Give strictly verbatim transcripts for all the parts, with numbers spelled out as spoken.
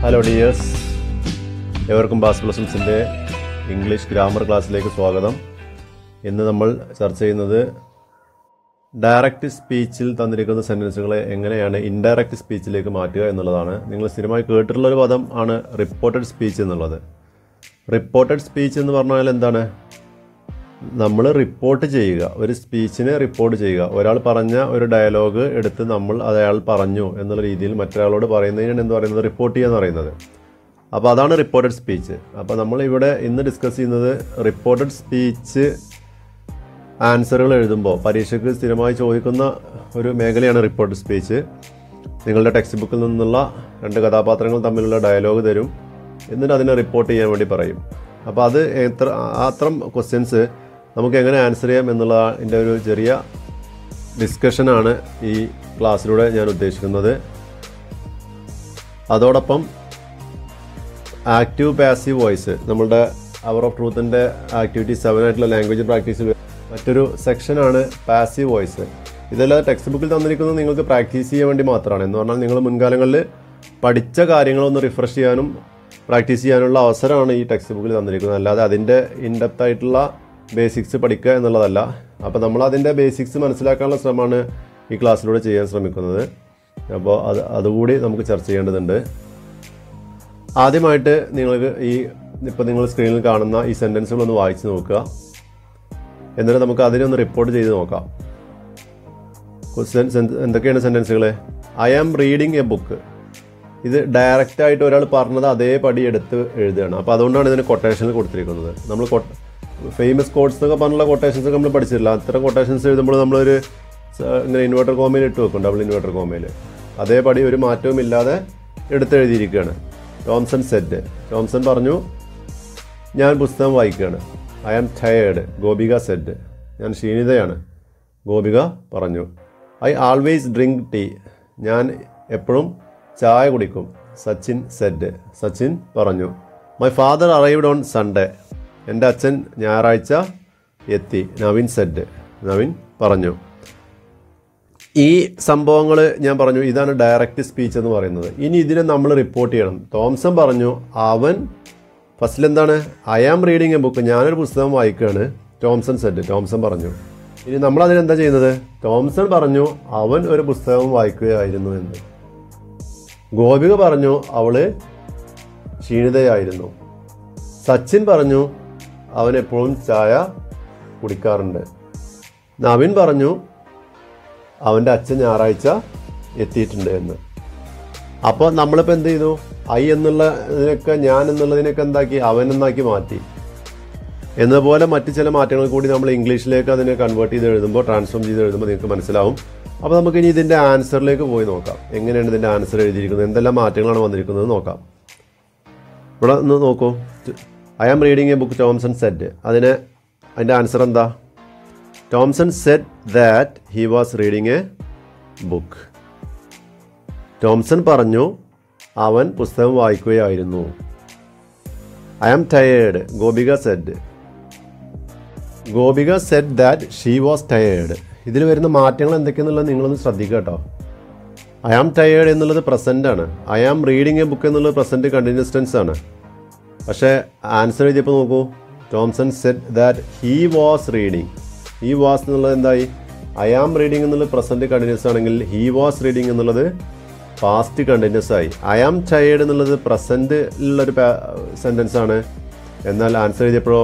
Hello dears, എവർക്കും ബാസ് ബ്ലോസംസിൻ്റെ ഇംഗ്ലീഷ് ഗ്രാമർ ക്ലാസ്സിലേക്ക് സ്വാഗതം. ഇന്ന് നമ്മൾ ചർച്ച ചെയ്യുന്നത് ഡയറക്റ്റ് സ്പീച്ചിൽ തന്നിരിക്കുന്ന സെൻറ്റൻസുകളെ എങ്ങനെയാണ് ഇൻഡയറക്റ്റ് സ്പീച്ചിലേക്ക് മാറ്റുക എന്നുള്ളതാണ്. നിങ്ങൾ സ്ഥിരമായി കേട്ടിട്ടുള്ളൊരു പദം ആണ് റിപ്പോർട്ടഡ് സ്പീച്ച് എന്നുള്ളത്. റിപ്പോർട്ടഡ് സ്പീച്ച് എന്ന് പറഞ്ഞാൽ എന്താണ്? നമ്മൾ റിപ്പോർട്ട് ചെയ്യുക, ഒരു സ്പീച്ചിനെ റിപ്പോർട്ട് ചെയ്യുക. ഒരാൾ പറഞ്ഞ ഒരു ഡയലോഗ് എടുത്ത് നമ്മൾ അത് അയാൾ പറഞ്ഞു എന്നുള്ള രീതിയിൽ മറ്റൊരാളോട് പറയുന്നതിനാണ് എന്ത് പറയുന്നത്? റിപ്പോർട്ട് ചെയ്യുക എന്ന് പറയുന്നത്. അപ്പോൾ അതാണ് റിപ്പോർട്ടഡ് സ്പീച്ച്. അപ്പോൾ നമ്മൾ ഇവിടെ ഇന്ന് ഡിസ്കസ് ചെയ്യുന്നത് റിപ്പോർട്ടഡ് സ്പീച്ച് ആൻസറുകൾ എഴുതുമ്പോൾ പരീക്ഷയ്ക്ക് സ്ഥിരമായി ചോദിക്കുന്ന ഒരു മേഖലയാണ് റിപ്പോർട്ടഡ് സ്പീച്ച്. നിങ്ങളുടെ ടെക്സ്റ്റ് ബുക്കിൽ നിന്നുള്ള രണ്ട് കഥാപാത്രങ്ങൾ തമ്മിലുള്ള ഡയലോഗ് തരും, എന്നിട്ട് അതിനെ റിപ്പോർട്ട് ചെയ്യാൻ വേണ്ടി പറയും. അപ്പോൾ അത് എത്ര അത്തരം ക്വസ്റ്റ്യൻസ് നമുക്ക് എങ്ങനെ ആൻസർ ചെയ്യാം എന്നുള്ളതിൻ്റെ ഒരു ചെറിയ ഡിസ്കഷനാണ് ഈ ക്ലാസ്സിലൂടെ ഞാൻ ഉദ്ദേശിക്കുന്നത്. അതോടൊപ്പം ആക്റ്റീവ് പാസീവ് വോയിസ്, നമ്മളുടെ അവർ ഓഫ് ട്രൂത്തിൻ്റെ ആക്ടിവിറ്റി സെവൻ ആയിട്ടുള്ള ലാംഗ്വേജ് പ്രാക്ടീസിൽ മറ്റൊരു സെക്ഷനാണ് പാസീവ് വോയിസ്. ഇതെല്ലാം ടെക്സ്റ്റ് ബുക്കിൽ തന്നിരിക്കുന്നത് നിങ്ങൾക്ക് പ്രാക്ടീസ് ചെയ്യാൻ വേണ്ടി മാത്രമാണ്. എന്ന് പറഞ്ഞാൽ നിങ്ങൾ മുൻകാലങ്ങളിൽ പഠിച്ച കാര്യങ്ങളൊന്ന് റിഫ്രഷ് ചെയ്യാനും പ്രാക്ടീസ് ചെയ്യാനുള്ള അവസരമാണ് ഈ ടെക്സ്റ്റ് ബുക്കിൽ തന്നിരിക്കുന്നത്. അല്ലാതെ അതിൻ്റെ ഇൻഡെപ്ത് ആയിട്ടുള്ള ബേസിക്സ് പഠിക്കുക എന്നുള്ളതല്ല. അപ്പോൾ നമ്മൾ അതിൻ്റെ ബേസിക്സ് മനസ്സിലാക്കാനുള്ള ശ്രമമാണ് ഈ ക്ലാസ്സിലൂടെ ചെയ്യാൻ ശ്രമിക്കുന്നത്. അപ്പോൾ അത് അതുകൂടി നമുക്ക് ചർച്ച ചെയ്യേണ്ടതുണ്ട്. ആദ്യമായിട്ട് നിങ്ങൾക്ക് ഈ ഇപ്പോൾ നിങ്ങൾ സ്ക്രീനിൽ കാണുന്ന ഈ സെൻറ്റൻസുകളൊന്ന് വായിച്ച് നോക്കുക. എന്നിട്ട് നമുക്ക് അതിനൊന്ന് റിപ്പോർട്ട് ചെയ്ത് നോക്കാം. എന്തൊക്കെയാണ് സെൻറ്റൻസുകൾ? I am reading a book. ഇത് ഡയറക്റ്റായിട്ട് ഒരാൾ പറഞ്ഞത് അതേപടി എടുത്ത് എഴുതുകയാണ്. അപ്പോൾ അതുകൊണ്ടാണ് ഇതിന് കൊട്ടേഷനിൽ കൊടുത്തിരിക്കുന്നത്. നമ്മൾ ഫേമസ് കോട്ട്സ് എന്നൊക്കെ പറഞ്ഞുള്ള കൊട്ടേഷൻസ് ഒക്കെ നമ്മൾ പഠിച്ചിട്ടില്ല. അത്തരം കൊട്ടേഷൻസ് എഴുതുമ്പോൾ നമ്മളൊരു ഇങ്ങനെ ഇൻവേർട്ടർ കോമയിൽ ഇട്ട് വെക്കും, ഡബിൾ ഇൻവേർട്ടർ കോമയിൽ. അതേപടി ഒരു മാറ്റവും ഇല്ലാതെ എടുത്തെഴുതിയിരിക്കുകയാണ്. ടോംസൺ സെഡ്, ടോംസൺ പറഞ്ഞു ഞാൻ പുസ്തകം വായിക്കുകയാണ്. I am tired, Gopika said, ഞാൻ ക്ഷീണിതയാണ്, ഗോപിക പറഞ്ഞു. ഐ ആൾവേസ് ഡ്രിങ്ക് ടീ, ഞാൻ എപ്പോഴും ചായ കുടിക്കും, സച്ചിൻ സെഡ്, സച്ചിൻ പറഞ്ഞു. My father arrived on Sunday, എൻ്റെ അച്ഛൻ ഞായറാഴ്ച എത്തി, നവീൻ സെഡ്, നവീൻ പറഞ്ഞു. ഈ സംഭവങ്ങൾ ഞാൻ പറഞ്ഞു, ഇതാണ് ഡയറക്റ്റ് സ്പീച്ച് എന്ന് പറയുന്നത്. ഇനി ഇതിനെ നമ്മൾ റിപ്പോർട്ട് ചെയ്യണം. ടോംസൺ പറഞ്ഞു അവൻ, ഫസ്റ്റിൽ എന്താണ്? I am reading a book, ഞാനൊരു പുസ്തകം വായിക്കുകയാണ്. ടോംസൺ സെഡ്, ടോംസൺ പറഞ്ഞു. ഇനി നമ്മൾ അതിനെന്താ ചെയ്യുന്നത്? ടോംസൺ പറഞ്ഞു അവൻ ഒരു പുസ്തകം വായിക്കുകയായിരുന്നു എന്ന്. ഗോപിക പറഞ്ഞു അവള് ക്ഷീണിതയായിരുന്നു. സച്ചിൻ പറഞ്ഞു അവൻ എപ്പോഴും ചായ കുടിക്കാറുണ്ട്. നവീൻ പറഞ്ഞു അവൻ്റെ അച്ഛൻ ഞായറാഴ്ച എത്തിയിട്ടുണ്ട് എന്ന്. അപ്പോൾ നമ്മളിപ്പോൾ എന്ത് ചെയ്തു? ഐ എന്നുള്ളതിനൊക്കെ ഞാൻ എന്നുള്ളതിനൊക്കെ എന്താക്കി? അവൻ എന്നാക്കി മാറ്റി. എന്നതുപോലെ മറ്റ് ചില മാറ്റങ്ങൾ കൂടി നമ്മൾ ഇംഗ്ലീഷിലേക്ക് അതിനെ കൺവേർട്ട് ചെയ്ത് എഴുതുമ്പോൾ, ട്രാൻസ്ഫോം ചെയ്ത് എഴുതുമ്പോൾ നിങ്ങൾക്ക് മനസ്സിലാവും. അപ്പോൾ നമുക്ക് ഇനി ഇതിൻ്റെ ആൻസറിലേക്ക് പോയി നോക്കാം. എങ്ങനെയാണ് ഇതിൻ്റെ ആൻസർ എഴുതിയിരിക്കുന്നത്, എന്തെല്ലാം മാറ്റങ്ങളാണ് വന്നിരിക്കുന്നത് നോക്കാം. ഇവിടെ ഒന്ന് നോക്കൂ. I am reading a book, Thomson said. അതിന് അതിൻ്റെ ആൻസർ എന്താ? Thomson said that he was reading a book. Thomson പറഞ്ഞു അവൻ പുസ്തകം വായിക്കുകയായിരുന്നു. I am tired, Gopika said. Gopika said that she was tired. ഇതിൽ വരുന്ന മാറ്റങ്ങൾ എന്തൊക്കെയാണെന്നുള്ളത് നിങ്ങളൊന്ന് ശ്രദ്ധിക്കുക കേട്ടോ. ഐ ആം ടയേർഡ് എന്നുള്ളത് പ്രസൻ്റ് ആണ്. I am reading a book എന്നുള്ളത് പ്രസൻറ്റ് കണ്ടിന്യൂസ് ടെൻസ് ആണ്. പക്ഷേ ആൻസർ എഴുതിയപ്പോൾ നോക്കൂ, Thomson said that he was reading. He was എന്നുള്ളത് എന്തായി? ഐ ആം റീഡിങ് എന്നുള്ളത് പ്രസൻറ്റ് കണ്ടിന്യൂസ് ആണെങ്കിൽ ഹീ വാസ് റീഡിങ് എന്നുള്ളത് പാസ്റ്റ് കണ്ടിന്യൂസ് ആയി. ഐ ആം ടയേർഡ് എന്നുള്ളത് പ്രസൻറ്റ് ഉള്ളൊരു സെൻറ്റൻസ് ആണ്. എന്നാൽ ആൻസർ എഴുതിയപ്പോഴോ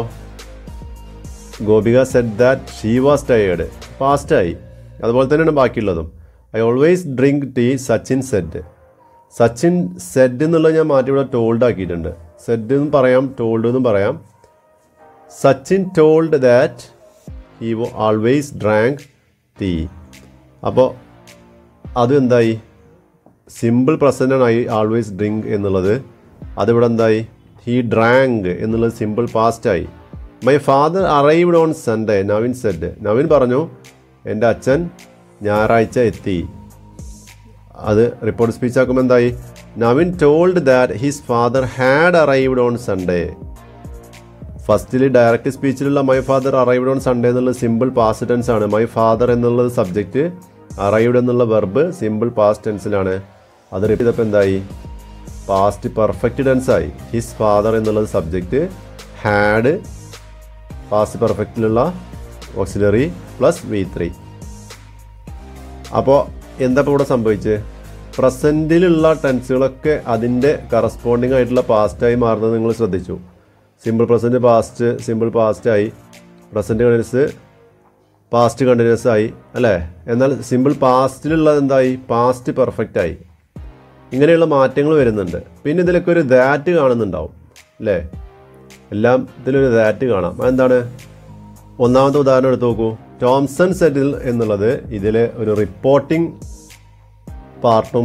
Gopika said that she was tired, പാസ്റ്റായി. അതുപോലെ തന്നെയാണ് ബാക്കിയുള്ളതും. I always drink tea, Sachin said. Sachin said എന്നുള്ളത് ഞാൻ മാറ്റി ഇവിടെ ടോൾഡ് ആക്കിയിട്ടുണ്ട്. സെഡ് എന്നും പറയാം, ടോൾഡ് എന്നും പറയാം. Sachin told that he always drank tea. അപ്പോൾ അത് എന്തായി? സിമ്പിൾ പ്രസൻ്റാണ് ഐ ആൾവേസ് ഡ്രിങ്ക് എന്നുള്ളത്. അതിവിടെ എന്തായി? ഹി ഡ്രാങ്ക് എന്നുള്ളത് സിമ്പിൾ പാസ്റ്റായി. My father arrived on Sunday, Naveen said. Naveen പറഞ്ഞു എൻ്റെ അച്ഛൻ ഞായറാഴ്ച എത്തി. അത് റിപ്പോർട്ട് സ്പീച്ച് ആക്കുമ്പോൾ എന്തായി? Naveen told that his father had arrived on Sunday. ഫസ്റ്റിൽ ഡയറക്റ്റ് സ്പീച്ചിലുള്ള my father arrived on Sunday എന്നുള്ളത് സിമ്പിൾ പാസ്റ്റ് ടെൻസ് ആണ്. മൈ ഫാദർ എന്നുള്ളത് സബ്ജക്റ്റ്, അറൈവ്ഡ് എന്നുള്ള വെർബ് സിമ്പിൾ പാസ്റ്റ് ടെൻസിലാണ്. അത് റിപ്പീറ്റ് ചെയ്തപ്പോൾ എന്തായി? പാസ്റ്റ് പെർഫെക്റ്റ് ടെൻസ് ആയി. ഹിസ് ഫാദർ എന്നുള്ളത് സബ്ജക്റ്റ്, ഹാഡ് പാസ്റ്റ് പെർഫെക്റ്റിലുള്ള ഓക്സിലറി പ്ലസ് വി ത്രീ. അപ്പോൾ എന്താ ഇപ്പോൾ ഇവിടെ സംഭവിച്ചത്? പ്രസൻറ്റിലുള്ള ടെൻസുകളൊക്കെ അതിൻ്റെ കറസ്പോണ്ടിങ് ആയിട്ടുള്ള പാസ്റ്റായി മാറുന്നത് നിങ്ങൾ ശ്രദ്ധിച്ചു. സിമ്പിൾ പ്രസൻറ്റ് പാസ്റ്റ് സിമ്പിൾ പാസ്റ്റായി, പ്രസൻറ്റ് കണ്ടിന്യൂസ് പാസ്റ്റ് കണ്ടിന്യൂസ് ആയി അല്ലേ. എന്നാൽ സിമ്പിൾ പാസ്റ്റിലുള്ളത് എന്തായി? പാസ്റ്റ് പെർഫെക്റ്റ് ആയി. ഇങ്ങനെയുള്ള മാറ്റങ്ങൾ വരുന്നുണ്ട്. പിന്നെ ഇതിലൊക്കെ ഒരു ദാറ്റ് കാണുന്നുണ്ടാവും അല്ലേ. എല്ലാം ഇതിലൊരു ദാറ്റ് കാണാം. എന്താണ്? ഒന്നാമത്തെ ഉദാഹരണം എടുത്ത് നോക്കൂ. ടോംസൺ സെറ്റിൽ എന്നുള്ളത് ഇതിൽ ഒരു റിപ്പോർട്ടിംഗ് പാർട്ടും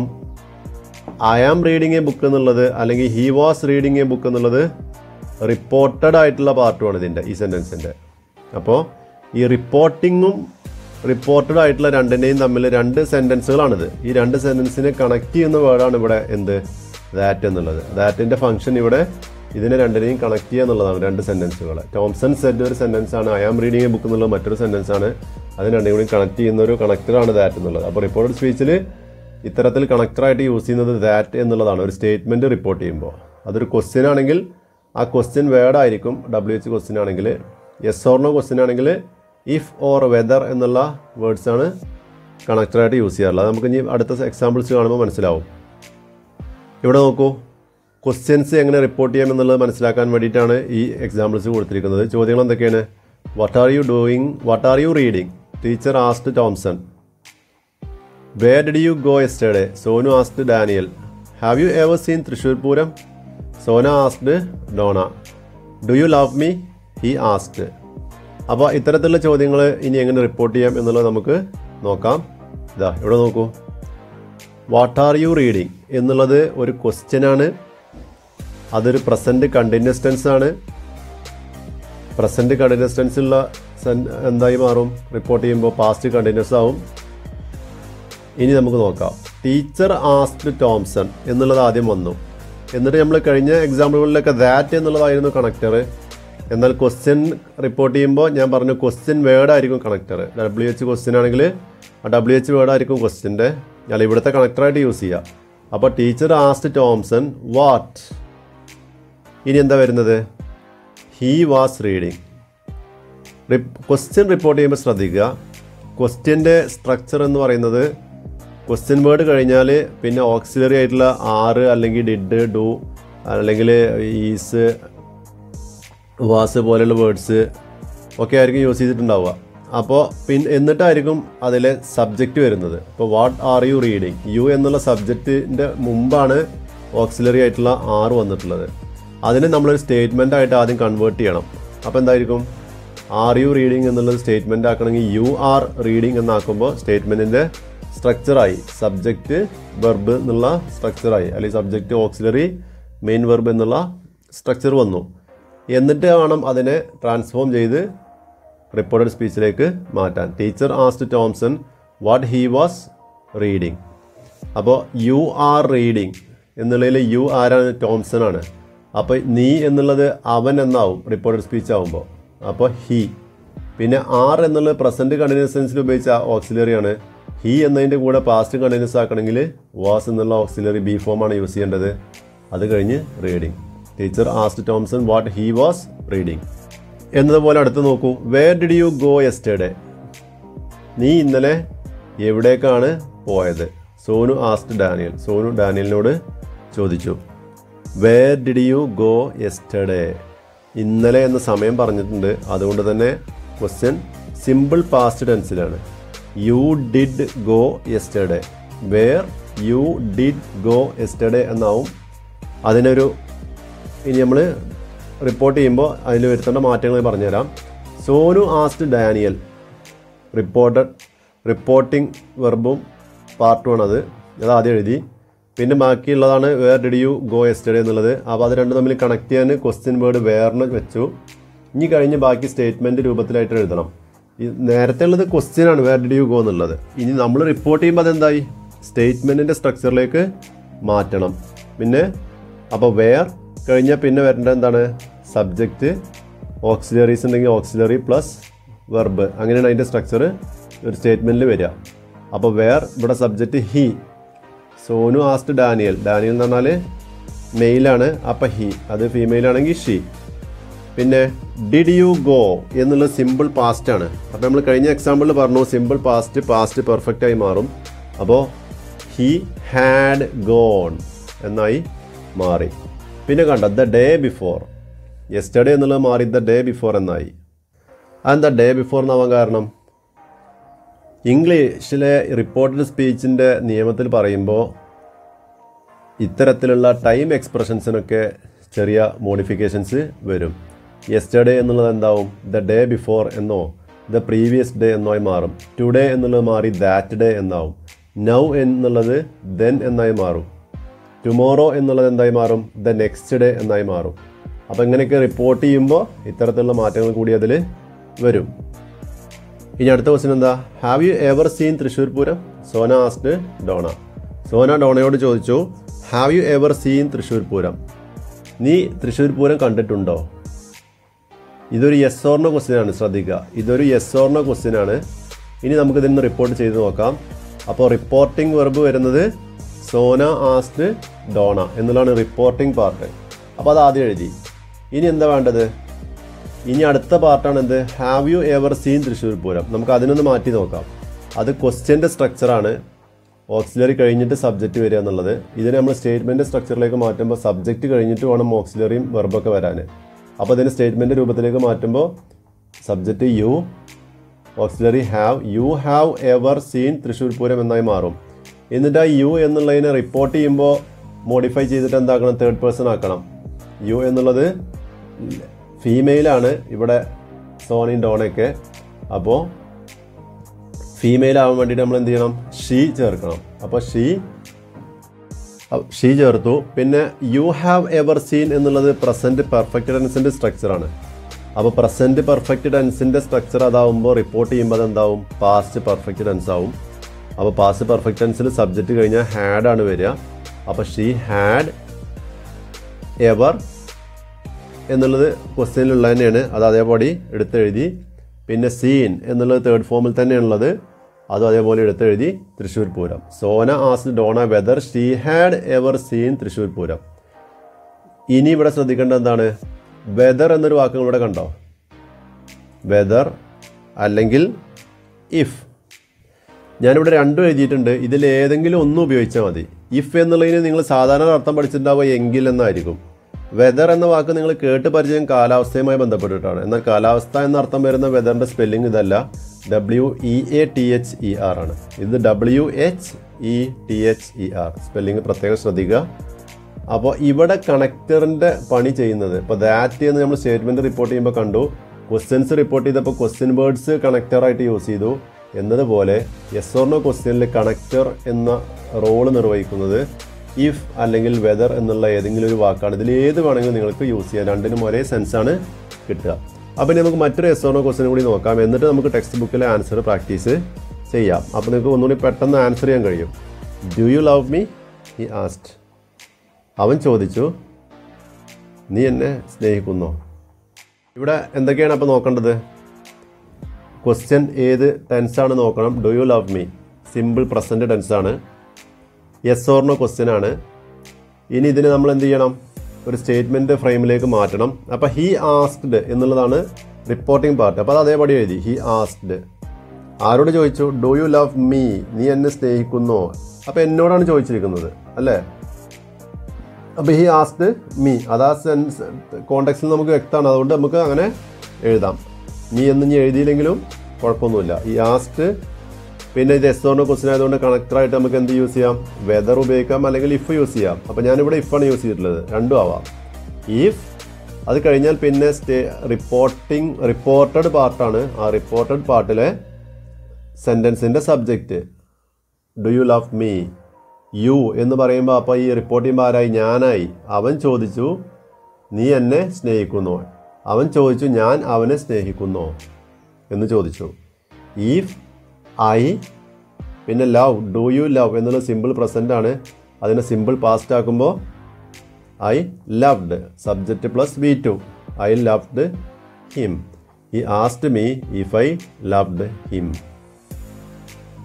I am reading a book എന്നുള്ളത് അല്ലെങ്കിൽ he was reading a book എന്നുള്ളത് റിപ്പോർട്ടഡ് ആയിട്ടുള്ള പാർട്ടുമാണ് ഇതിൻ്റെ ഈ സെൻറ്റൻസിൻ്റെ. അപ്പോൾ ഈ റിപ്പോർട്ടിങ്ങും റിപ്പോർട്ടഡ് ആയിട്ടുള്ള രണ്ടിൻ്റെയും തമ്മിൽ രണ്ട് സെൻറ്റൻസുകളാണിത്. ഈ രണ്ട് സെൻറ്റൻസിനെ കണക്ട് ചെയ്യുന്ന വേർഡാണ് ഇവിടെ എന്ത്? ദാറ്റ് എന്നുള്ളത്. ദാറ്റിൻ്റെ ഫംഗ്ഷൻ ഇവിടെ ഇതിനെ രണ്ടിനെയും കണക്ട് ചെയ്യുക എന്നുള്ളതാണ്, രണ്ട് സെൻറ്റൻസുകൾ. ടോംസൺ സെറ്റ് ഒരു സെൻറ്റൻസ് ആണ്, I am reading a book എന്നുള്ളത് മറ്റൊരു സെൻറ്റൻസ് ആണ്. അതിന് രണ്ടും കൂടി കണക്ട് ചെയ്യുന്ന ഒരു കണക്ടറാണ് ദാറ്റ് എന്നുള്ളത്. അപ്പോൾ റിപ്പോർട്ടഡ് സ്പീച്ചിൽ ഇത്തരത്തിൽ കണക്ടറായിട്ട് യൂസ് ചെയ്യുന്നത് ദാറ്റ് എന്നുള്ളതാണ്. ഒരു സ്റ്റേറ്റ്മെൻറ്റ് റിപ്പോർട്ട് ചെയ്യുമ്പോൾ അതൊരു ക്വസ്റ്റ്യൻ ആണെങ്കിൽ ആ ക്വസ്റ്റ്യൻ വേർഡ് ആയിരിക്കും. ഡബ്ല്യു എച്ച് ക്വസ്റ്റ്യൻ ആണെങ്കിൽ, യെസ് ഓർ നോ ക്വസ്റ്റ്യൻ ആണെങ്കിൽ ഇഫ് ഓർ വെദർ എന്നുള്ള വേർഡ്സാണ് കണക്ടറായിട്ട് യൂസ് ചെയ്യാറുള്ളത്. നമുക്ക് ഇനി അടുത്ത എക്സാമ്പിൾസ് കാണുമ്പോൾ മനസ്സിലാവും. ഇവിടെ നോക്കൂ, ക്വസ്റ്റ്യൻസ് എങ്ങനെ റിപ്പോർട്ട് ചെയ്യാം എന്നുള്ളത് മനസ്സിലാക്കാൻ വേണ്ടിയിട്ടാണ് ഈ എക്സാമ്പിൾസ് കൊടുത്തിരിക്കുന്നത്. ചോദ്യങ്ങൾ എന്തൊക്കെയാണ്? What are you doing? What are you reading? Teacher asked Thomson. Where did you go yesterday? Sonu asked Daniel. Have you ever seen Thrissur Pooram? Sona asked Dona. Do you love me? He asked. അപ്പോൾ ഇത്തരത്തിലുള്ള ചോദ്യങ്ങൾ ഇനി എങ്ങനെ റിപ്പോർട്ട് ചെയ്യാം എന്നുള്ളത് നമുക്ക് നോക്കാം. ഇതാ ഇവിടെ നോക്കൂ. വാട്ട് ആർ യു റീഡിങ് എന്നുള്ളത് ഒരു ക്വസ്റ്റ്യനാണ്. അതൊരു പ്രസൻറ്റ് കണ്ടിന്യൂസ് ടെൻസ് ആണ്. പ്രസൻറ്റ് കണ്ടിന്യൂസ് ടെൻസുള്ള എന്തായി മാറും? റിപ്പോർട്ട് ചെയ്യുമ്പോൾ പാസ്റ്റ് കണ്ടിന്യൂസ് ആവും. ഇനി നമുക്ക് നോക്കാം. ടീച്ചർ ആസ്ക്ഡ് ടോംസൺ എന്നുള്ളത് ആദ്യം വന്നു. എന്നിട്ട് നമ്മൾ കഴിഞ്ഞ എക്സാമ്പിളുകളിലൊക്കെ ദാറ്റ് എന്നുള്ളതായിരുന്നു കണക്ടർ. എന്നാൽ ക്വസ്റ്റ്യൻ റിപ്പോർട്ട് ചെയ്യുമ്പോൾ ഞാൻ പറഞ്ഞു ക്വസ്റ്റ്യൻ വേർഡ് ആയിരിക്കും കണക്ടർ. ഡബ്ല്യു എച്ച് ക്വസ്റ്റ്യൻ ആണെങ്കിൽ ആ ഡബ്ല്യു എച്ച് വേർഡ് ആയിരിക്കും ക്വസ്റ്റ്യൻ്റെ, അല്ല ഇവിടുത്തെ കണക്ടറായിട്ട് യൂസ് ചെയ്യുക. അപ്പോൾ ടീച്ചർ ആസ്ക്ഡ് ടോംസൺ വാട്ട്. ഇനി എന്താ വരുന്നത്? He was reading. Question report ചെയ്യുമ്പോൾ ശ്രദ്ധിക്കുക, ക്വസ്റ്റ്യൻ്റെ സ്ട്രക്ചർ എന്ന് പറയുന്നത് ക്വസ്റ്റ്യൻ വേർഡ് കഴിഞ്ഞാൽ പിന്നെ ഓക്സിലറി ആയിട്ടുള്ള ആറ് അല്ലെങ്കിൽ ഡിഡ്, ഡു അല്ലെങ്കിൽ ഈസ്, വാസ് പോലെയുള്ള വേർഡ്സ് ഒക്കെ ആയിരിക്കും യൂസ് ചെയ്തിട്ടുണ്ടാവുക. അപ്പോൾ പിന്നെ എന്നിട്ടായിരിക്കും അതിലെ സബ്ജക്റ്റ് വരുന്നത്. ഇപ്പോൾ what are you reading, you എന്നുള്ള സബ്ജക്റ്റിൻ്റെ മുമ്പാണ് ഓക്സിലറി ആയിട്ടുള്ള ആറ് വന്നിട്ടുള്ളത്. അതിനെ നമ്മളൊരു സ്റ്റേറ്റ്മെൻ്റ് ആയിട്ട് ആദ്യം കൺവേർട്ട് ചെയ്യണം. അപ്പോൾ എന്തായിരിക്കും? ആർ യു റീഡിങ് എന്നുള്ളത് സ്റ്റേറ്റ്മെൻ്റ് ആക്കണമെങ്കിൽ യു ആർ റീഡിങ് എന്നാക്കുമ്പോൾ സ്റ്റേറ്റ്മെൻറ്റിൻ്റെ സ്ട്രക്ചറായി. സബ്ജക്റ്റ് വെർബ് എന്നുള്ള സ്ട്രക്ചറായി, അല്ലെങ്കിൽ സബ്ജക്റ്റ് ഓക്സിലറി മെയിൻ വെർബ് എന്നുള്ള സ്ട്രക്ചർ വന്നു. എന്നിട്ട് വേണം അതിനെ ട്രാൻസ്ഫോം ചെയ്ത് റിപ്പോർട്ടഡ് സ്പീച്ചിലേക്ക് മാറ്റാൻ. Teacher asked Thomson what he was reading. അപ്പോൾ യു ആർ റീഡിങ് എന്നുള്ളതിൽ യു ആരാണ്? ടോംസൺ ആണ്. അപ്പോൾ നീ എന്നുള്ളത് അവൻ എന്നാവും റിപ്പോർട്ടഡ് സ്പീച്ച് ആകുമ്പോൾ. അപ്പോൾ ഹി. പിന്നെ ആർ എന്നുള്ളത് പ്രസൻറ്റ് കണ്ടിന്യൂസ് ടെൻസിൽ ഉപയോഗിച്ച ഓക്സിലറിയാണ്. ഹി എന്നതിൻ്റെ കൂടെ പാസ്റ്റ് കണ്ടിന്യൂസ് ആക്കണമെങ്കിൽ വാസ് എന്നുള്ള ഓക്സിലറി ബി ഫോമാണ് യൂസ് ചെയ്യേണ്ടത്. അത് കഴിഞ്ഞ് reading. Teacher asked Thomson what he was reading എന്നതുപോലെ അടുത്ത് നോക്കൂ. Where did you go yesterday? നീ ഇന്നലെ എവിടേക്കാണ് പോയത്? Sonu asked Daniel. സോനു ഡാനിയലിനോട് ചോദിച്ചു. വേർ ഡിഡ് യു ഗോ യെസ്റ്റർഡേ? ഇന്നലെ എന്ന സമയം പറഞ്ഞിട്ടുണ്ട്. അതുകൊണ്ട് തന്നെ ക്വസ്റ്റ്യൻ സിമ്പിൾ പാസ്റ്റ് ടെൻസിലാണ്. You did go yesterday. Where you did go yesterday എന്നാവും. അതിനൊരു ഇനി നമ്മൾ റിപ്പോർട്ട് ചെയ്യുമ്പോൾ അതിൽ വരുത്തേണ്ട മാറ്റങ്ങൾ പറഞ്ഞുതരാം. Sonu asked Daniel. Reported reporting വെർബും പാർട്ടുമാണത്. അത് ആദ്യം എഴുതി. പിന്നെ ബാക്കിയുള്ളതാണ് where did you go yesterday എന്നുള്ളത്. അപ്പോൾ അത് രണ്ടും തമ്മിൽ കണക്ട് ചെയ്യാൻ ക്വസ്റ്റ്യൻ വേർഡ് വേറിന് വെച്ചു. ഇനി കഴിഞ്ഞ് ബാക്കി സ്റ്റേറ്റ്മെൻറ്റ് രൂപത്തിലായിട്ട് എഴുതണം. ഈ നേരത്തെ ഉള്ളത് ക്വസ്റ്റ്യൻ ആണ്, വേർ ഡിഡ് യു ഗോ എന്നുള്ളത്. ഇനി നമ്മൾ റിപ്പോർട്ട് ചെയ്യുമ്പോൾ അതെന്തായി? സ്റ്റേറ്റ്മെൻറ്റിൻ്റെ സ്ട്രക്ചറിലേക്ക് മാറ്റണം. പിന്നെ അപ്പോൾ വേർ കഴിഞ്ഞാൽ പിന്നെ വരേണ്ട എന്താണ്? സബ്ജക്റ്റ്, ഓക്സിലറീസ് ഉണ്ടെങ്കിൽ ഓക്സിലറി പ്ലസ് വെർബ്, അങ്ങനെയാണ് അതിൻ്റെ സ്ട്രക്ചർ ഒരു സ്റ്റേറ്റ്മെൻറ്റിൽ വരിക. അപ്പോൾ വേർ ഇവിടെ subject he. Sonu asked Daniel. Daniel എന്ന് പറഞ്ഞാൽ മെയിലാണ്, അപ്പം ഹി. അത് ഫീമെയിൽ ആണെങ്കിൽ ഷീ. പിന്നെ ഡിഡ് യു ഗോ എന്നുള്ള സിമ്പിൾ പാസ്റ്റ് ആണ്. അപ്പോൾ നമ്മൾ കഴിഞ്ഞ എക്സാമ്പിളിൽ പറഞ്ഞു സിമ്പിൾ പാസ്റ്റ് പാസ്റ്റ് പെർഫെക്റ്റ് ആയി മാറും. അപ്പോൾ ഹി ഹാഡ് ഗോൺ എന്നായി മാറി. പിന്നെ കണ്ട ദ ഡേ ബിഫോർ, യെസ്റ്റർഡേ എന്നുള്ളത് മാറി ദ ഡേ ബിഫോർ എന്നായി. അതെന്താ ഡേ ബിഫോർ എന്നാവാൻ കാരണം? ഇംഗ്ലീഷിലെ റിപ്പോർട്ടഡ് സ്പീച്ചിൻ്റെ നിയമത്തിൽ പറയുമ്പോൾ ഇത്തരത്തിലുള്ള ടൈം എക്സ്പ്രഷൻസിനൊക്കെ ചെറിയ മോഡിഫിക്കേഷൻസ് വരും. യെസ്റ്റർഡേ എന്നുള്ളത് എന്താവും? ദ ഡേ ബിഫോർ എന്നോ ദ പ്രീവിയസ് ഡേ എന്നോ ആയി മാറും. ടുഡേ എന്നുള്ളത് മാറി ദാറ്റ് ഡേ എന്നാവും. നൗ എന്നുള്ളത് ദെൻ എന്നായി മാറും. ടുമോറോ എന്നുള്ളത് എന്തായി മാറും? ദ നെക്സ്റ്റ് ഡേ എന്നായി മാറും. അപ്പോൾ ഇങ്ങനെയൊക്കെ റിപ്പോർട്ട് ചെയ്യുമ്പോൾ ഇത്തരത്തിലുള്ള മാറ്റങ്ങൾ കൂടി അതിൽ വരും. ഇനി അടുത്ത ക്വസ്റ്റ്യൻ എന്താ? Have you ever seen Thrissur Pooram? Sona asked Dona. Sona ഡോണയോട് ചോദിച്ചു have you ever seen Thrissur Pooram? നീ തൃശ്ശൂർ പൂരം കണ്ടിട്ടുണ്ടോ? ഇതൊരു യെസ് ഓർ നോ ക്വസ്റ്റ്യൻ ആണ്, ശ്രദ്ധിക്കുക. ഇതൊരു യെസ് ഓർ നോ ക്വസ്റ്റ്യൻ ആണ്. ഇനി നമുക്ക് ഇതിൽ നിന്ന് റിപ്പോർട്ട് ചെയ്ത് നോക്കാം. അപ്പോൾ റിപ്പോർട്ടിംഗ് വെർബ് വരുന്നത് സോന ആസ്ഡ് ഡോണ എന്നുള്ളതാണ് റിപ്പോർട്ടിംഗ് പാർട്ട്. അപ്പോൾ അത് ആദ്യം എഴുതി. ഇനി എന്താ വേണ്ടത്? ഇനി അടുത്ത പാർട്ടാണ് എന്ത്? Have you ever seen Thrissur Pooram. നമുക്ക് അതിനൊന്ന് മാറ്റി നോക്കാം. അത് ക്വസ്റ്റ്യൻ്റെ സ്ട്രക്ചറാണ്. ഓക്സിലറി കഴിഞ്ഞിട്ട് സബ്ജക്റ്റ് വരിക എന്നുള്ളത്. ഇതിനെ നമ്മൾ സ്റ്റേറ്റ്മെൻറ്റ് സ്ട്രക്ചറിലേക്ക് മാറ്റുമ്പോൾ സബ്ജക്റ്റ് കഴിഞ്ഞിട്ട് വേണം ഓക്സിലറിയും വെർബൊക്കെ വരാൻ. അപ്പോൾ ഇതിന് സ്റ്റേറ്റ്മെൻറ്റ് രൂപത്തിലേക്ക് മാറ്റുമ്പോൾ subject you, auxiliary have. You have ever seen Thrissur Pooram എന്നായി മാറും. എന്നിട്ട് ആ യു എന്നുള്ളതിനെ റിപ്പോർട്ട് ചെയ്യുമ്പോൾ മോഡിഫൈ ചെയ്തിട്ട് എന്താക്കണം? തേർഡ് പേഴ്സൺ ആക്കണം. യു എന്നുള്ളത് ഫീമെയിലാണ് ഇവിടെ സോനയും ഡോണയൊക്കെ. അപ്പോൾ ഫീമെയിൽ ആവാൻ വേണ്ടിയിട്ട് നമ്മൾ എന്ത് ചെയ്യണം? ഷീ ചേർക്കണം. അപ്പോൾ ഷീ ഷീ ചേർത്തു. പിന്നെ യു ഹാവ് എവർ സീൻ എന്നുള്ളത് പ്രസൻറ്റ് പെർഫെക്റ്റ് ടെൻസിൻ്റെ സ്ട്രക്ചറാണ്. അപ്പോൾ പ്രസൻറ്റ് പെർഫെക്റ്റ് ടെൻസിൻ്റെ സ്ട്രക്ചർ അതാവുമ്പോൾ റിപ്പോർട്ട് ചെയ്യുമ്പോൾ അതെന്താവും? പാസ്റ്റ് പെർഫെക്റ്റ് ടെൻസ് ആവും. അപ്പോൾ പാസ്റ്റ് പെർഫെക്റ്റ് ടെൻസിൽ സബ്ജക്റ്റ് കഴിഞ്ഞാൽ ഹാഡ് ആണ് വരിക. അപ്പോൾ ഷീ ഹാഡ് എവർ എന്നുള്ളത് ക്വസ്റ്റ്യനിലുള്ള തന്നെയാണ്. അത് അതേപോലെ എടുത്തെഴുതി. പിന്നെ സീൻ എന്നുള്ളത് തേർഡ് ഫോമിൽ തന്നെയാണുള്ളത്. അതും അതേപോലെ എടുത്തെഴുതി. Thrissur Pooram. Sona asked Dona whether she had ever seen Thrissur Pooram. ഇനി ഇവിടെ ശ്രദ്ധിക്കേണ്ടത് എന്താണ്? വെദർ എന്നൊരു വാക്ക് ഇവിടെ കണ്ടോ? വെദർ അല്ലെങ്കിൽ ഇഫ്. ഞാനിവിടെ രണ്ടും എഴുതിയിട്ടുണ്ട്. ഇതിൽ ഏതെങ്കിലും ഒന്നും ഉപയോഗിച്ചാൽ മതി. ഇഫ് എന്നുള്ളതിന് നിങ്ങൾ സാധാരണ അർത്ഥം പഠിച്ചിട്ടുണ്ടാവുക എങ്കിൽ എന്നായിരിക്കും. വെദർ എന്ന വാക്ക് നിങ്ങൾ കേട്ട് പരിചയം കാലാവസ്ഥയുമായി ബന്ധപ്പെട്ടിട്ടാണ്. എന്നാൽ കാലാവസ്ഥ എന്ന അർത്ഥം വരുന്ന വെദറിൻ്റെ സ്പെല്ലിംഗ് ഇതല്ല. W E A T H E R ആണ്. ഇത് W H E T H E R. Spelling പ്രത്യേകം ശ്രദ്ധിക്കുക. അപ്പോൾ ഇവിടെ കണക്ടറിൻ്റെ പണി ചെയ്യുന്നത് ഇപ്പോൾ ദാറ്റ് എന്ന് നമ്മൾ സ്റ്റേറ്റ്മെൻറ്റ് റിപ്പോർട്ട് ചെയ്യുമ്പോൾ കണ്ടു. ക്വസ്റ്റ്യൻസ് റിപ്പോർട്ട് ചെയ്തപ്പോൾ ക്വസ്റ്റ്യൻ വേർഡ്സ് കണക്ടറായിട്ട് യൂസ് ചെയ്തു എന്നതുപോലെ എസ് ഓർ നോ ക്വസ്റ്റ്യനിൽ കണക്ടർ എന്ന റോള് നിർവഹിക്കുന്നത് ഇഫ് അല്ലെങ്കിൽ വെദർ എന്നുള്ള ഏതെങ്കിലും ഒരു വാക്കാണ്. ഇതിൽ ഏത് വേണമെങ്കിലും നിങ്ങൾക്ക് യൂസ് ചെയ്യാം. രണ്ടിനും ഒരേ സെൻസാണ് കിട്ടുക. അപ്പോൾ നമുക്ക് മറ്റൊരു എസ് ഓർ നോ ക്വസ്റ്റ്യൻ കൂടി നോക്കാം. എന്നിട്ട് നമുക്ക് ടെക്സ്റ്റ് ബുക്കിലെ ആൻസർ പ്രാക്ടീസ് ചെയ്യാം. അപ്പോൾ നിങ്ങൾക്ക് ഒന്നുകൂടി പെട്ടെന്ന് ആൻസർ ചെയ്യാൻ കഴിയും. Do you love me? He asked. അവൻ ചോദിച്ചു നീ എന്നെ സ്നേഹിക്കുന്നോ? ഇവിടെ എന്തൊക്കെയാണ് അപ്പോൾ നോക്കേണ്ടത്? ക്വസ്റ്റ്യൻ ഏത് ടെൻസാണ് നോക്കണം. Do you love me simple present ടെൻസാണ്. യെസ് ഓർ നോ ക്വസ്റ്റ്യൻ ആണ്. ഇനി ഇതിന് നമ്മൾ എന്ത് ചെയ്യണം? ഒരു സ്റ്റേറ്റ്മെൻറ്റ് ഫ്രെയിമിലേക്ക് മാറ്റണം. അപ്പോൾ ഹി ആസ്ക്ഡ് എന്നുള്ളതാണ് റിപ്പോർട്ടിംഗ് പാർട്ട്. അപ്പോൾ അത് അതേപടി എഴുതി. He asked. ആരോട് ചോദിച്ചു? Do you love me? നീ എന്നെ സ്നേഹിക്കുന്നോ? അപ്പോൾ എന്നോടാണ് ചോദിച്ചിരിക്കുന്നത് അല്ലേ? അപ്പോൾ ഹി ആസ്ക്ഡ് മീ. അതാ സെൻസ് കോണ്ടെക്സ്റ്റിൽ നമുക്ക് വ്യക്തമാണ്. അതുകൊണ്ട് നമുക്ക് അങ്ങനെ എഴുതാം. മീ എന്ന് ഇനി എഴുതിയില്ലെങ്കിലും കുഴപ്പമൊന്നുമില്ല. ഈ ആസ്ക്ഡ്. പിന്നെ ഇത് എസ് ഓർ നോ ക്വസ്റ്റ്യൻ ആയതുകൊണ്ട് കണക്ടറായിട്ട് നമുക്ക് എന്ത് യൂസ് ചെയ്യാം? വെദർ ഉപയോഗിക്കാം അല്ലെങ്കിൽ ഇഫ് യൂസ് ചെയ്യാം. അപ്പോൾ ഞാനിവിടെ ഇഫാണ് യൂസ് ചെയ്തിട്ടുള്ളത്. രണ്ടും ആവാം. ഇഫ്. അത് കഴിഞ്ഞാൽ പിന്നെ സ്റ്റേ റിപ്പോർട്ടിംഗ് റിപ്പോർട്ടഡ് പാർട്ടാണ്. ആ റിപ്പോർട്ടഡ് പാർട്ടിലെ സെൻറ്റൻസിൻ്റെ subject do you love me? You എന്ന് പറയുമ്പോൾ അപ്പോൾ ഈ റിപ്പോർട്ട് ചെയ്യുമ്പോൾ ആരായി? ഞാനായി. അവൻ ചോദിച്ചു നീ എന്നെ സ്നേഹിക്കുന്നോ? അവൻ ചോദിച്ചു ഞാൻ അവനെ സ്നേഹിക്കുന്നോ എന്ന് ചോദിച്ചു. If I. പിന്നെ ലവ്. ഡു യു ലവ് എന്നുള്ള സിമ്പിൾ പ്രസൻ്റ് ആണ്. അതിനെ സിമ്പിൾ പാസ്റ്റ് ആക്കുമ്പോൾ I loved. Subject plus V two. I loved him. He asked me if I loved him.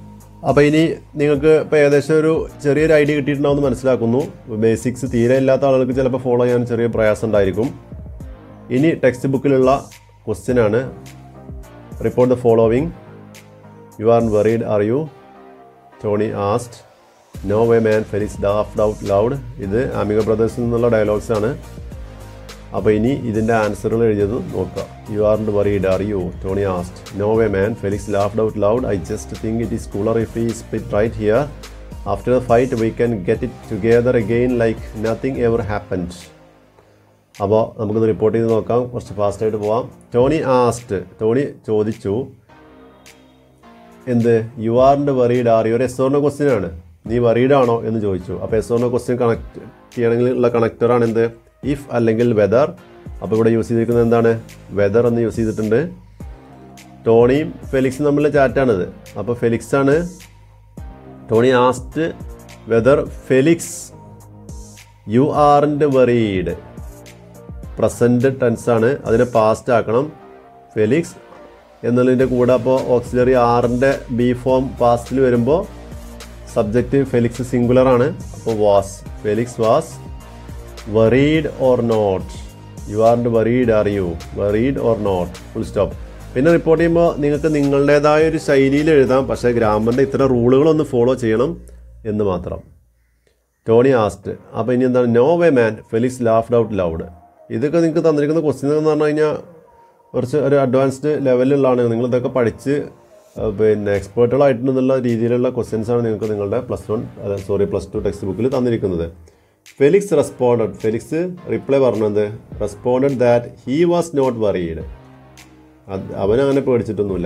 അപ്പോൾ ഇനി നിങ്ങൾക്ക് ഇപ്പോൾ ഏകദേശം ഒരു ചെറിയൊരു ഐഡിയ കിട്ടിയിട്ടുണ്ടാവുമെന്ന് മനസ്സിലാക്കുന്നു. ബേസിക്സ് തീരെ ഇല്ലാത്ത ആളുകൾക്ക് ചിലപ്പോൾ ഫോളോ ചെയ്യാൻ ചെറിയ പ്രയാസം ഉണ്ടായിരിക്കും. ഇനി ടെക്സ്റ്റ് ബുക്കിലുള്ള ക്വസ്റ്റ്യൻ ആണ്. Report the following. You are worried are you? Tony asked. No way man, Felix laughed out loud. ഇത് അമിഗ ബ്രദേഴ്സിൽ നിന്നുള്ള ഡയലോഗ്സ് ആണ്. അപ്പോൾ ഇനി ഇതിൻ്റെ ആൻസറുകൾ എഴുതിയത് നോക്കുക. You are worried are you? Tony asked. No way man, Felix laughed out loud. I just think it is cooler if we split right here. After the fight we can get it together again like nothing ever happened. അപ്പോൾ നമുക്കിത് report ചെയ്ത് നോക്കാം. കുറച്ച് ഫാസ്റ്റായിട്ട് പോവാം. Tony ആസ്ഡ്, Tony ചോദിച്ചു എന്ത്? You ആറിൻ്റെ വെറീഡ് ആർ യു? ഒരു എസ് ഓർണോ ക്വസ്റ്റ്യൻ ആണ്. നീ വെറീഡ് ആണോ എന്ന് ചോദിച്ചു. അപ്പോൾ എസ് ഓർണോ ക്വസ്റ്റ്യൻ കണക്ട് ചെയ്യണമെങ്കിൽ ഉള്ള കണക്ടറാണ് എന്ത്? ഇഫ് അല്ലെങ്കിൽ വെദർ. അപ്പോൾ ഇവിടെ യൂസ് ചെയ്തിരിക്കുന്നത് എന്താണ്? വെദർ എന്ന് യൂസ് ചെയ്തിട്ടുണ്ട്. ടോണിയും ഫെലിക്സും തമ്മിലുള്ള ചാറ്റാണിത്. അപ്പോൾ ഫെലിക്സ് ആണ്. Tony asked whether Felix you ആറിൻ്റെ വെറീഡ്. പ്രസൻറ്റ് ടെൻസ് ആണ്, അതിനെ പാസ്റ്റ് ആക്കണം. ഫെലിക്സ് എന്നുള്ളതിൻ്റെ കൂടെ അപ്പോൾ ഓക്സിലറി ആറിൻ്റെ ബി ഫോം പാസ്റ്റിൽ വരുമ്പോൾ സബ്ജക്റ്റ് ഫെലിക്സ് സിംഗുലർ ആണ്. അപ്പോൾ was, Felix was worried or not. You ആറിൻ്റെ worried are you? Worried or not, full stop. പിന്നെ റിപ്പോർട്ട് ചെയ്യുമ്പോൾ നിങ്ങൾക്ക് നിങ്ങളുടേതായ ഒരു ശൈലിയിൽ എഴുതാം. പക്ഷേ ഗ്രാമറിൻ്റെ ഇത്തരം റൂളുകളൊന്ന് ഫോളോ ചെയ്യണം എന്ന് മാത്രം. Tony asked. അപ്പോൾ ഇനി എന്താണ്? No way man, Felix laughed out loud. ഇതൊക്കെ നിങ്ങൾക്ക് തന്നിരിക്കുന്ന ക്വസ്റ്റ്യൻ എന്ന് പറഞ്ഞു കഴിഞ്ഞാൽ കുറച്ച് ഒരു അഡ്വാൻസ്ഡ് ലെവലിലുള്ളതാണ്. നിങ്ങളിതൊക്കെ പഠിച്ച് പിന്നെ എക്സ്പേർട്ടുകളായിട്ടുള്ള രീതിയിലുള്ള ക്വസ്റ്റ്യൻസാണ് നിങ്ങൾക്ക് നിങ്ങളുടെ plus one sorry plus two text ബുക്കിൽ തന്നിരിക്കുന്നത്. Felix responded. ഫെലിക്സ് റിപ്ലൈ പറഞ്ഞത് responded that he was not worried. അവനങ്ങനെ പേടിച്ചിട്ടൊന്നുമില്ല.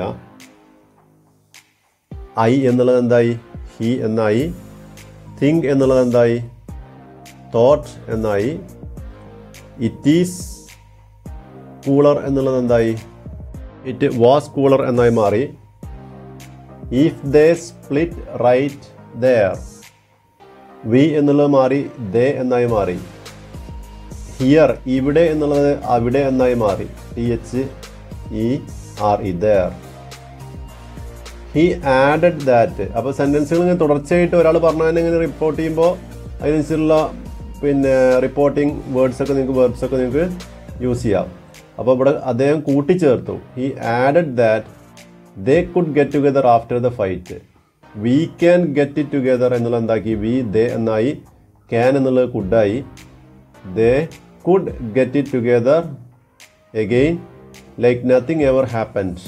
ഐ എന്നുള്ളത് എന്തായി? ഹീ എന്നായി. തിങ്ക് എന്നുള്ളത് എന്തായി? തോട്ട് എന്നായി. ഇറ്റ് ഈസ് കൂളർ എന്നുള്ളത് എന്തായി? ഇറ്റ് വാസ് കൂളർ എന്നായി മാറി. If they split right there, we എന്നുള്ളത് മാറി ദേ എന്നായി മാറി. ഹിയർ, ഇവിടെ എന്നുള്ളത് അവിടെ എന്നായി മാറി. T H E R E there. He added that. അപ്പോൾ സെൻറ്റൻസുകൾ ഇങ്ങനെ തുടർച്ചയായിട്ട് ഒരാൾ പറഞ്ഞാൽ ഇങ്ങനെ റിപ്പോർട്ട് ചെയ്യുമ്പോൾ അതിനനുസരിച്ചുള്ള പിന്നെ റിപ്പോർട്ടിംഗ് വേർഡ്സൊക്കെ നിങ്ങൾക്ക് വെർബ്സൊക്കെ നിങ്ങൾക്ക് യൂസ് ചെയ്യാം. അപ്പോൾ ഇവിടെ അദ്ദേഹം കൂട്ടിച്ചേർത്തു. He added that they could get together after the fight. We can get it together എന്നുള്ള എന്താക്കി? വി ദേ എന്നായി. ക്യാൻ എന്നുള്ളത് കുഡായി. They could get it together again like nothing ever happened.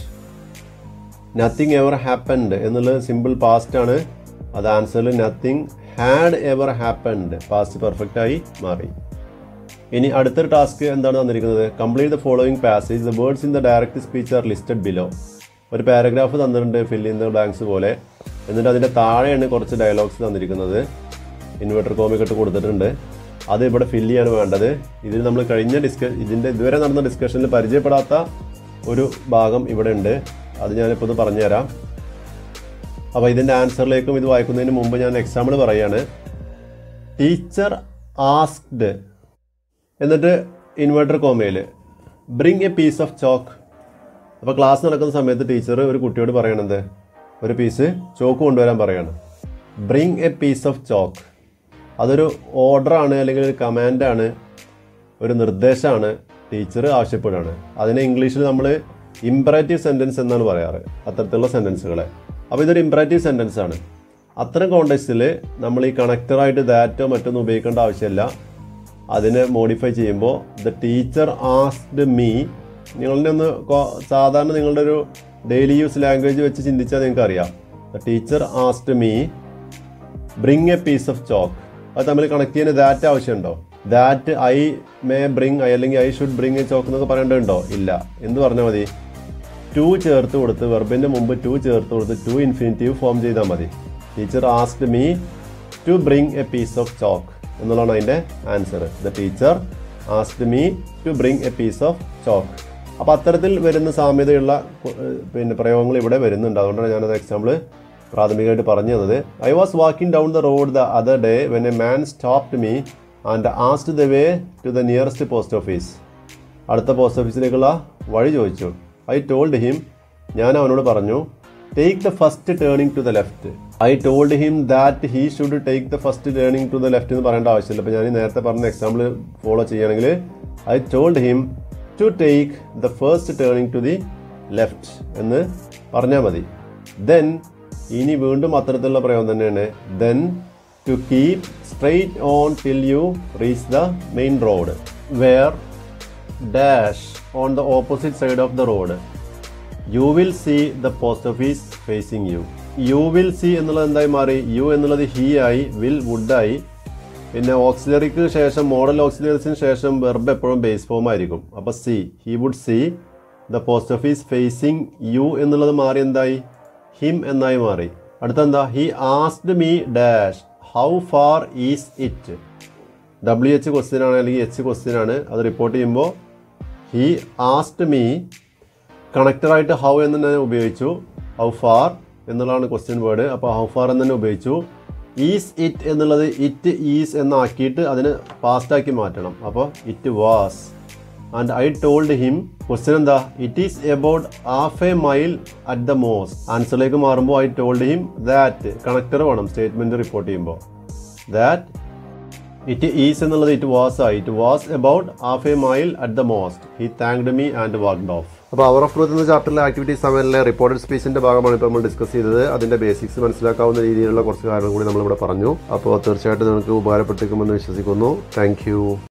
Nothing ever happened എന്നുള്ളത് simple past ആണ്. അത് ആൻസറിൽ nothing had ever happened, past perfect ആയി മാറി. ഇനി അടുത്തൊരു ടാസ്ക് എന്താണ് തന്നിരിക്കുന്നത്? Complete the following passage. The words in the direct speech R listed below. ഒരു പാരഗ്രാഫ് തന്നിട്ടുണ്ട് ഫിൽ ഇൻ ദ ബ്ലാങ്ക്സ് പോലെ. എന്നിട്ട് അതിൻ്റെ താഴെയാണ് കുറച്ച് ഡയലോഗ്സ് തന്നിരിക്കുന്നത്. ഇൻവെർട്ടർ കോമിക് ഇട്ട് കൊടുത്തിട്ടുണ്ട്. അത് ഇവിടെ ഫില്ല് ചെയ്യാണ് വേണ്ടത്. ഇതിൽ നമ്മൾ കഴിഞ്ഞ ഡിസ്ക ഇതിൻ്റെ ഇതുവരെ നടന്ന ഡിസ്കഷനിൽ പരിചയപ്പെടാത്ത ഒരു ഭാഗം ഇവിടെ ഉണ്ട്. അത് ഞാനിപ്പോൾ ഇത് പറഞ്ഞുതരാം. അപ്പോൾ ഇതിൻ്റെ ആൻസറിലേക്കും ഇത് വായിക്കുന്നതിന് മുമ്പ് ഞാൻ എക്സാമ്പിൾ പറയുകയാണ്. ടീച്ചർ ആസ്ക്ഡ് എന്നിട്ട് ഇൻവെർട്ടർ കോമയിൽ bring a piece of chalk. അപ്പോൾ ക്ലാസ് നടക്കുന്ന സമയത്ത് ടീച്ചർ ഒരു കുട്ടിയോട് പറയണത് ഒരു പീസ് ചോക്ക് കൊണ്ടുവരാൻ പറയാണ്. Bring a piece of chalk. അതൊരു ഓർഡറാണ്, അല്ലെങ്കിൽ ഒരു കമാൻഡാണ്, ഒരു നിർദ്ദേശമാണ്. ടീച്ചർ ആവശ്യപ്പെടുകയാണ്. അതിനെ ഇംഗ്ലീഷിൽ നമ്മൾ ഇംപറേറ്റീവ് സെൻറ്റൻസ് എന്നാണ് പറയാറ്, അത്തരത്തിലുള്ള സെൻറ്റൻസുകളെ. അപ്പോൾ ഇതൊരു ഇംപറേറ്റീവ് സെൻറ്റൻസ് ആണ്. അത്തരം കോണ്ടെക്സ്റ്റിൽ നമ്മൾ ഈ കണക്ടറായിട്ട് ദാറ്റോ മറ്റൊന്നും ഉപയോഗിക്കേണ്ട ആവശ്യമില്ല. അതിനെ മോഡിഫൈ ചെയ്യുമ്പോൾ ദ ടീച്ചർ ആസ്ക്ഡ് മീ. നിങ്ങളുടെ ഒന്ന് സാധാരണ നിങ്ങളുടെ ഒരു ഡെയിലി യൂസ് ലാംഗ്വേജ് വെച്ച് ചിന്തിച്ചാൽ നിങ്ങൾക്ക് അറിയാം. The teacher asked me bring a piece of chalk. അത് തമ്മിൽ കണക്ട് ചെയ്യുന്ന ദാറ്റ് ആവശ്യമുണ്ടോ? That I may bring I അല്ലെങ്കിൽ I should bring a chalk എന്നൊക്കെ പറയേണ്ടതുണ്ടോ? ഇല്ല. എന്ത് പറഞ്ഞാൽ മതി? ടു ചേർത്ത് കൊടുത്ത്, വെർബിൻ്റെ മുമ്പ് ടു ചേർത്ത് കൊടുത്ത് ടു ഇൻഫിനിറ്റീവ് ഫോം ചെയ്താൽ മതി. Teacher asked me to bring a piece of chalk എന്നുള്ളതാണ് അതിൻ്റെ answer. The teacher asked me to bring a piece of chalk. അപ്പോൾ അത്തരത്തിൽ വരുന്ന സാമ്യതയുള്ള പിന്നെ പ്രയോഗങ്ങൾ ഇവിടെ വരുന്നുണ്ട്. അതുകൊണ്ടാണ് ഞാനത് എക്സാമ്പിൾ പ്രാഥമികമായിട്ട് പറഞ്ഞു തന്നത്. I was walking down the road the other day when a man stopped me and asked the way to the nearest post office. അടുത്ത പോസ്റ്റ് ഓഫീസിലേക്കുള്ള വഴി ചോദിച്ചു. I told him. ഞാൻ അവനോട് പറഞ്ഞു take the first turning to the left. I told him that he should take the first turning to the left എന്ന് പറയേണ്ട ആവശ്യമില്ല. അപ്പോൾ ഞാൻ നേരത്തെ പറഞ്ഞ എക്സാമ്പിൾ ഫോളോ ചെയ്യുകയാണെങ്കിൽ I told him to take the first turning to the left എന്ന് പറഞ്ഞാൽ മതി. ദെൻ ഇനി വീണ്ടും അത്തരത്തിലുള്ള പ്രയോഗം തന്നെയാണ്. Then to keep straight on till you reach the main road where dash on the opposite side of the road you will see the post office facing you. You will see എന്നുള്ളത് എന്തായി മാറി? U എന്നുള്ളത് he ആയി, will വുഡായി. പിന്നെ ഓക്സിലറിക്ക് ശേഷം model ഓക്സിലറീസിന് ശേഷം verb എപ്പോഴും base form ആയിരിക്കും. അപ്പോൾ see, he would see the post office facing you എന്നുള്ളത് മാറി എന്തായി? ഹിം എന്നായി മാറി. അടുത്തെന്താ? He asked me dash how far is it. W H question ആണ് അല്ലെങ്കിൽ എച്ച് ക്വസ്റ്റ്യൻ ആണ്. അത് റിപ്പോർട്ട് ചെയ്യുമ്പോൾ ഹി ആസ്ക്ഡ് മീ കണക്റ്ററായിട്ട് ഹൗ എന്ന് തന്നെ ഉപയോഗിച്ചു. ഹൗ ഫാർ എന്നുള്ളതാണ് ക്വസ്റ്റ്യൻ വേർഡ്. അപ്പോൾ ഹൗ ഫാർ എന്ന് തന്നെ ഉപയോഗിച്ചു. ഈസ് ഇറ്റ് എന്നുള്ളത് ഇറ്റ് ഈസ് എന്നാക്കിയിട്ട് അതിന് പാസ്റ്റാക്കി മാറ്റണം. അപ്പോൾ it was. And I told him, question എന്താ? It is about half a mile at the most. ആൻസറിലേക്ക് മാറുമ്പോൾ I told him that, connector വേണം സ്റ്റേറ്റ്മെൻറ്റ് റിപ്പോർട്ട് ചെയ്യുമ്പോൾ. ദാറ്റ് ഇറ്റ് ഈസ് എന്നുള്ളത് ഇറ്റ് വാസ് ആയി. It was about half a mile at the most. He thanked me and walked off. അപ്പോൾ അവർ of truth എന്ന ചാപ്റ്ററിലെ activities സെവനിലെ reported സ്പീച്ചിൻ്റെ ഭാഗമാണ് ഇപ്പോൾ നമ്മൾ ഡിസ്കസ് ചെയ്തത്. അതിൻ്റെ ബേസിക്സ് മനസ്സിലാക്കാവുന്ന രീതിയിലുള്ള കുറച്ച് കാര്യങ്ങൾ കൂടി നമ്മളിവിടെ പറഞ്ഞു. അപ്പോൾ തീർച്ചയായിട്ടും നിങ്ങൾക്ക് ഉപകാരപ്പെട്ടിരിക്കുമെന്ന് വിശ്വസിക്കുന്നു. Thank U.